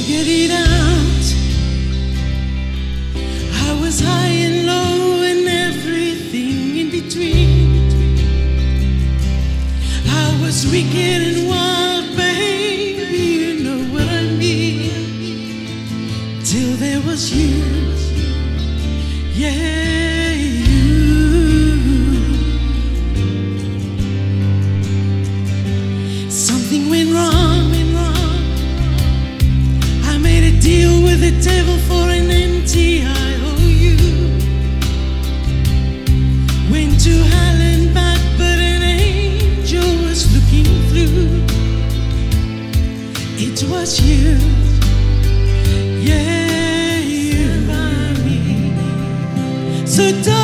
figured it out. I was high and low and everything in between. I was wicked and wild, baby, you know what I mean. Till there was you, yeah, you. Something went wrong. I made a deal with the devil for an empty IOU. Went to hell and back, but an angel was looking through. It was you, yeah, you by me. So don't